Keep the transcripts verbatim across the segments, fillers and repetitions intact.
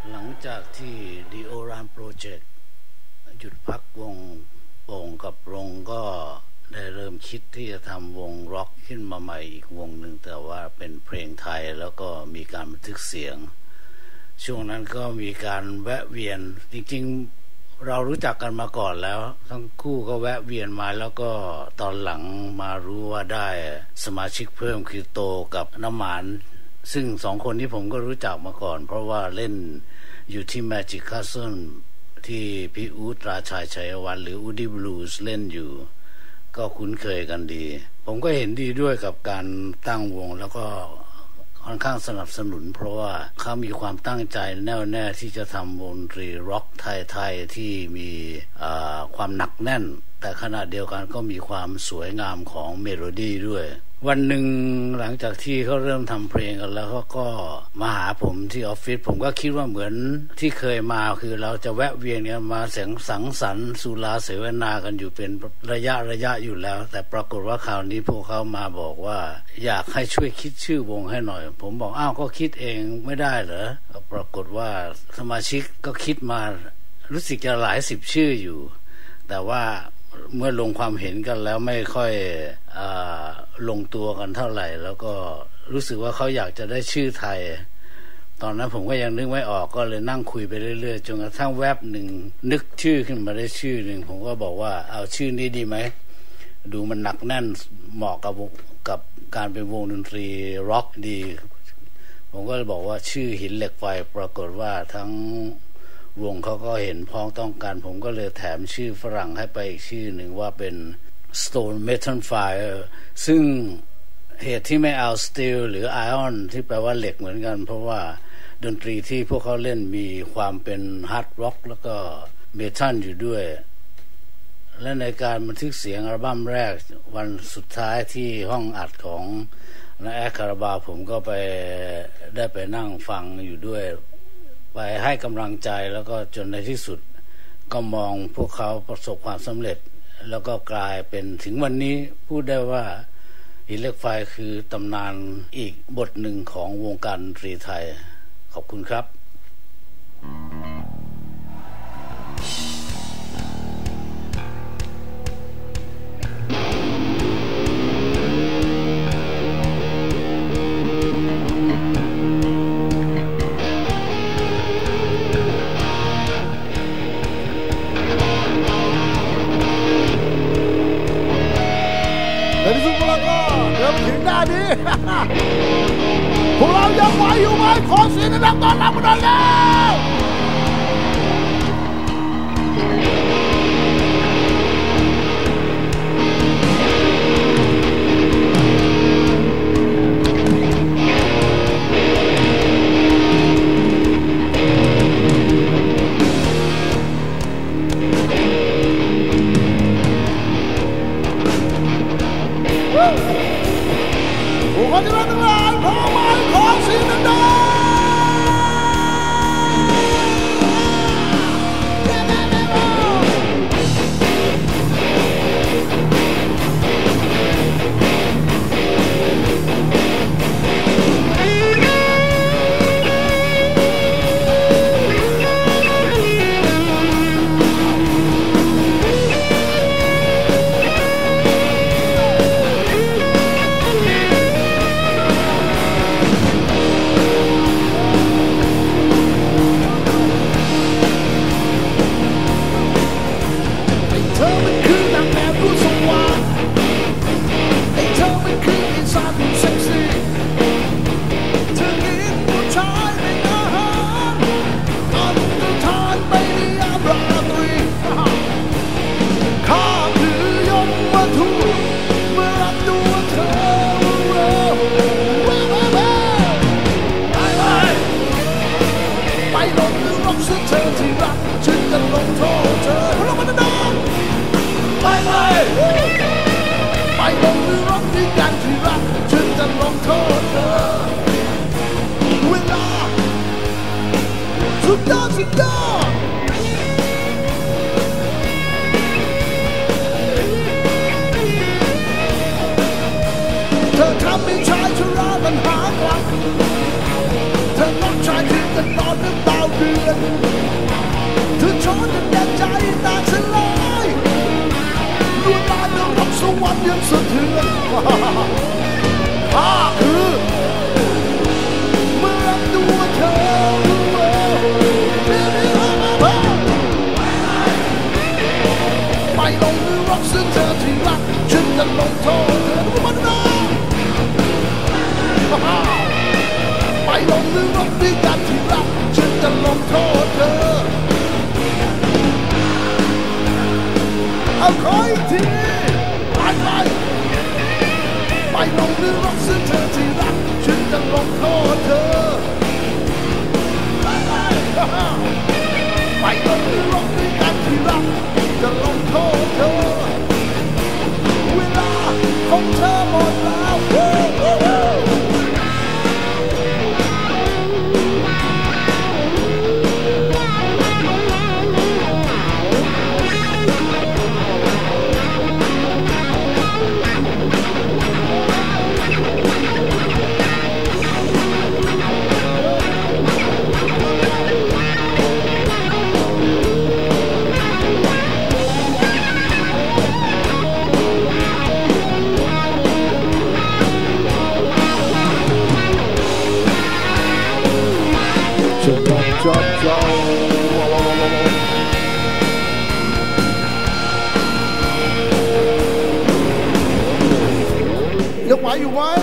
หลังจากที่ดีโอรานโปรเจกต์หยุดพักวงโป่งกับรงก็ได้เริ่มคิดที่จะทำวงร็อกขึ้นมาใหม่อีกวงหนึ่งแต่ว่าเป็นเพลงไทยแล้วก็มีการบันทึกเสียงช่วงนั้นก็มีการแวะเวียนจริงๆเรารู้จักกันมาก่อนแล้วทั้งคู่ก็แวะเวียนมาแล้วก็ตอนหลังมารู้ว่าได้สมาชิกเพิ่มคือโตกับน้ำหมานซึ่งสองคนนี้ผมก็รู้จักมาก่อนเพราะว่าเล่นอยู่ที่ Magic Castle ที่พี่อู๊ดราชัยชัยวัฒน์หรืออูดี้บลูส์เล่นอยู่ก็คุ้นเคยกันดีผมก็เห็นดีด้วยกับการตั้งวงแล้วก็ค่อนข้างสนับสนุนเพราะว่าเขามีความตั้งใจแน่วแน่ที่จะทำวงดนตรีร็อกไทยๆที่มีความหนักแน่นแต่ขณะเดียวกันก็มีความสวยงามของเมโลดี้ด้วยวันหนึ่งหลังจากที่เขาเริ่มทำเพลงกันแล้วเขาก็มาหาผมที่ออฟฟิศผมก็คิดว่าเหมือนที่เคยมาคือเราจะแวะเวียนกันมาเสียงสังสรรค์สุราเสวนากันอยู่เป็นระยะระยะอยู่แล้วแต่ปรากฏว่าคราวนี้พวกเขามาบอกว่าอยากให้ช่วยคิดชื่อวงให้หน่อยผมบอกอ้าวก็คิดเองไม่ได้เหรอปรากฏว่าสมาชิกก็คิดมารู้สึกจะหลายสิบชื่ออยู่แต่ว่าเมื่อลงความเห็นกันแล้วไม่ค่อยอ่าลงตัวกันเท่าไหร่แล้วก็รู้สึกว่าเขาอยากจะได้ชื่อไทยตอนนั้นผมก็ยังนึกไม่ออกก็เลยนั่งคุยไปเรื่อยๆจนกระทั่งแวบหนึ่งนึกชื่อขึ้นมาได้ชื่อหนึ่งผมก็บอกว่าเอาชื่อนี้ดีไหมดูมันหนักแน่นเหมาะกับกับการเป็นวงดนตรีร็อกดีผมก็เลยบอกว่าชื่อหินเหล็กไฟปรากฏว่าทั้งวงเขาก็เห็นพ้องต้องกันผมก็เลยแถมชื่อฝรั่งให้ไปอีกชื่อหนึ่งว่าเป็น Stone Metal Fire ซึ่งเหตุที่ไม่เอา Steel หรือ Iron ที่แปลว่าเหล็กเหมือนกันเพราะว่าดนตรีที่พวกเขาเล่นมีความเป็นฮาร์ดร็อกแล้วก็เมทัลอยู่ด้วยและในการบันทึกเสียงอัลบั้มแรกวันสุดท้ายที่ห้องอัดของนาแอดคาราบาวผมก็ไปได้ไปนั่งฟังอยู่ด้วยไปให้กำลังใจแล้วก็จนในที่สุดก็มองพวกเขาประสบความสำเร็จแล้วก็กลายเป็นถึงวันนี้พูดได้ว่าหินเหล็กไฟคือตำนานอีกบทหนึ่งของวงการดนตรีไทยขอบคุณครับถึงหน้านี้พวกเรายังไหวอยู่ไหมขอเสียงดังต้อนรับกันหน่อยแล้วขอเสียงดังๆพร้อมไหมขอเสียงดังๆสุดยอดสุดยอดเธอทำให้ชายชรามันหากลับเธอต้องชายที่จะนอนน้ำตาเดือยังสะเทือนข้าคือเมื่อรับตัวเธอไปลงมือรักซึ่งเธอที่รักฉันจะลงโทษเธอทุกวันนะไปลงมือรักด้วยกันที่รักฉันจะลงโทษเธอเอาขออีกทีไปไปไปลงมือรักซึ่งเธอที่รักฉันจะลงโทษเธอไปไปไปลงมือรักด้วยกันที่รักจะลงโทษเธอเวลาของเธอหมดแล้วจอดจอดยังไหวอยู่ไหม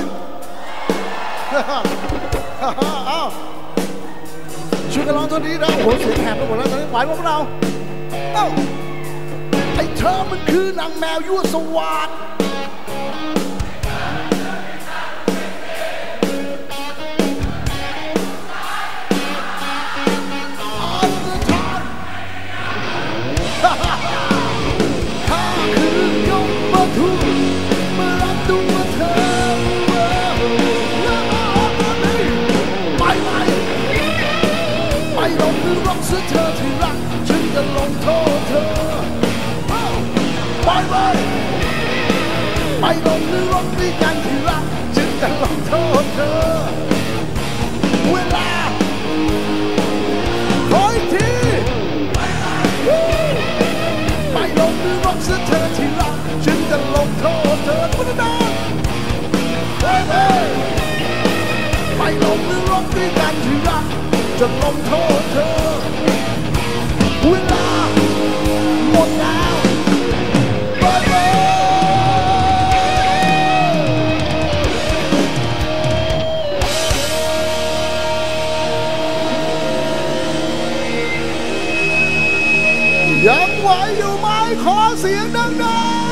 อ้าวช่วยกันร้องเท่านี้นะโอ้โหเสียงแหบไปหมดแล้วตอนนี้ไหวพวกเราเอ้าไอ้เธอมันคือนางแมวยั่วสวาดเธอที่รักฉันจะลงโทษเธอไปไปไปลงมือรักด้วยกันที่รักฉันจะลงโทษเธอเวลาขออีกทีไปลงมือรักเธอที่รักฉันจะลงโทษเธอพุทธนาไปไปไปลงมือรักด้วยกันที่รักจะลงโทษเธอเวลาหมดแล้วไปเลยยังไหวอยู่ไหมขอเสียงดังๆ